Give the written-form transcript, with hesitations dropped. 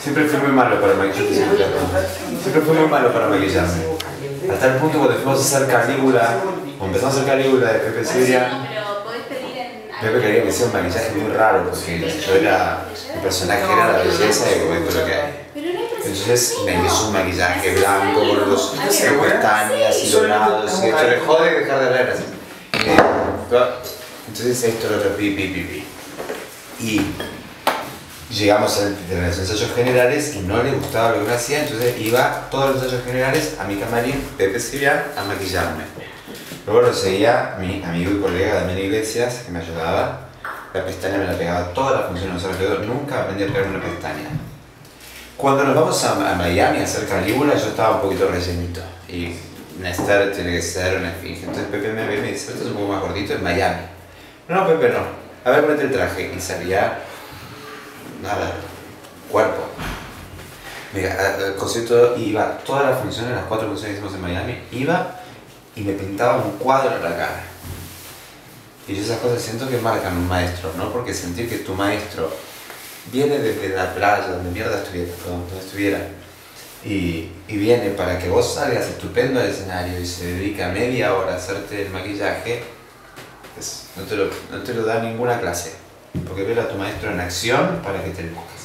Siempre fui muy malo para maquillarme. Siempre fui muy malo para maquillarme. Hasta el punto cuando fuimos a hacer Calígula, o empezamos a hacer Calígula de Pepe Cibrián, Pepe quería que hiciera un maquillaje muy raro porque yo era, el personaje era la belleza y esto es lo que hay. Entonces me hizo un maquillaje blanco con los pestañas y dorados y esto le jode dejar de hablar así. Entonces esto lo repí. Y llegamos a los ensayos generales y no le gustaba lo que me hacía, entonces iba todos los ensayos generales a mi camarín, Pepe Cibrián, a maquillarme. Luego lo seguía mi amigo y colega Damián Iglesias, que me ayudaba. La pestaña me la pegaba toda la función de alrededor, nunca aprendí a pegar una pestaña. Cuando nos vamos a Miami a hacer Calígula, yo estaba un poquito rellenito. Y Néstor tiene que ser una esfinge. Entonces Pepe me ve y me dice, esto es un poco más gordito, en Miami. No, Pepe, no. A ver, ponete el traje. Y salía... nada, cuerpo. Mira, el concierto iba, todas las funciones, las 4 funciones que hicimos en Miami, iba y me pintaba un cuadro en la cara. Y yo esas cosas siento que marcan un maestro, ¿no? Porque sentir que tu maestro viene desde la playa, donde mierda estuviera, y viene para que vos salgas estupendo al escenario y se dedica media hora a hacerte el maquillaje, pues no te lo da ninguna clase. Porque ver a tu maestro en acción para que te lo busques.